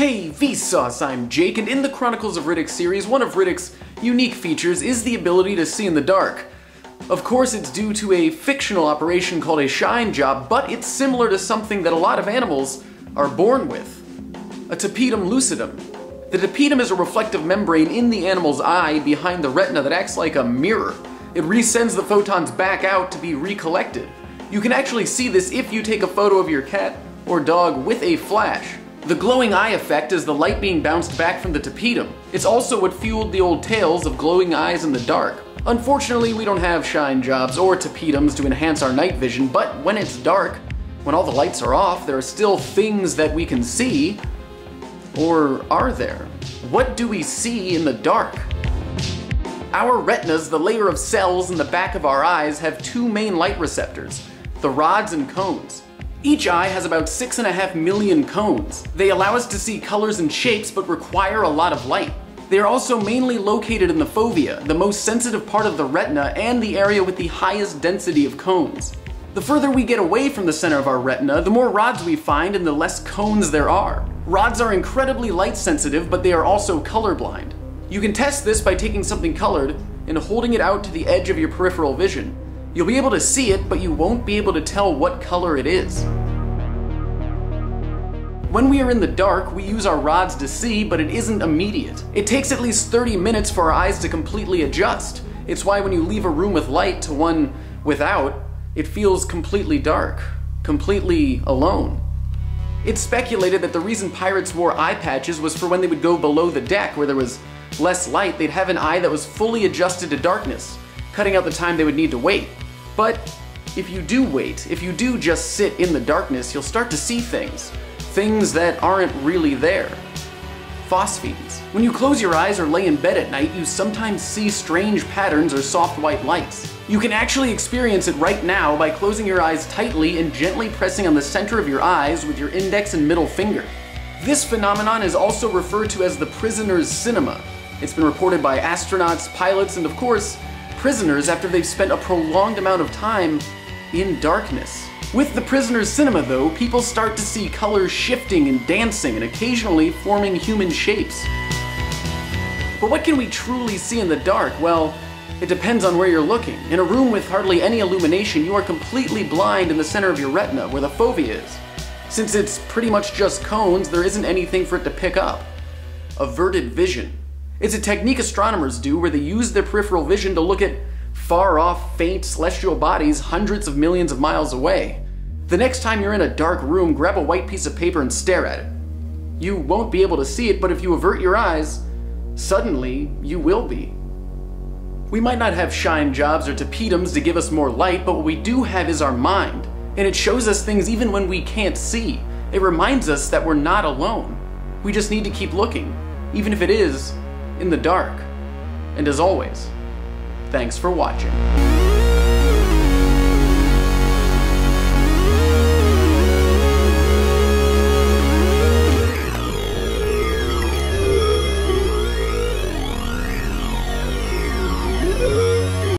Hey Vsauce, I'm Jake, and in the Chronicles of Riddick series, one of Riddick's unique features is the ability to see in the dark. Of course, it's due to a fictional operation called a shine job, but it's similar to something that a lot of animals are born with. A tapetum lucidum. The tapetum is a reflective membrane in the animal's eye behind the retina that acts like a mirror. It resends the photons back out to be recollected. You can actually see this if you take a photo of your cat or dog with a flash. The glowing eye effect is the light being bounced back from the tapetum. It's also what fueled the old tales of glowing eyes in the dark. Unfortunately, we don't have shine jobs or tapetums to enhance our night vision, but when it's dark, when all the lights are off, there are still things that we can see. Or are there? What do we see in the dark? Our retinas, the layer of cells in the back of our eyes, have two main light receptors, the rods and cones. Each eye has about 6.5 million cones. They allow us to see colors and shapes, but require a lot of light. They are also mainly located in the fovea, the most sensitive part of the retina and the area with the highest density of cones. The further we get away from the center of our retina, the more rods we find and the less cones there are. Rods are incredibly light sensitive, but they are also colorblind. You can test this by taking something colored and holding it out to the edge of your peripheral vision. You'll be able to see it, but you won't be able to tell what color it is. When we are in the dark, we use our rods to see, but it isn't immediate. It takes at least 30 minutes for our eyes to completely adjust. It's why when you leave a room with light to one without, it feels completely dark, completely alone. It's speculated that the reason pirates wore eye patches was for when they would go below the deck where there was less light, they'd have an eye that was fully adjusted to darkness, cutting out the time they would need to wait. But if you do wait, if you do just sit in the darkness, you'll start to see things that aren't really there. Phosphenes. When you close your eyes or lay in bed at night, you sometimes see strange patterns or soft white lights. You can actually experience it right now by closing your eyes tightly and gently pressing on the center of your eyes with your index and middle finger. This phenomenon is also referred to as the prisoner's cinema. It's been reported by astronauts, pilots, and of course, prisoners after they've spent a prolonged amount of time in darkness. With the prisoner's cinema though, people start to see colors shifting and dancing and occasionally forming human shapes. But what can we truly see in the dark? Well, it depends on where you're looking. In a room with hardly any illumination, you are completely blind in the center of your retina, where the fovea is. Since it's pretty much just cones, there isn't anything for it to pick up. Averted vision. It's a technique astronomers do where they use their peripheral vision to look at far-off, faint celestial bodies hundreds of millions of miles away. The next time you're in a dark room, grab a white piece of paper and stare at it. You won't be able to see it, but if you avert your eyes, suddenly you will be. We might not have shine jobs or tapetums to give us more light, but what we do have is our mind, and it shows us things even when we can't see. It reminds us that we're not alone. We just need to keep looking, even if it is in the dark. And as always, thanks for watching.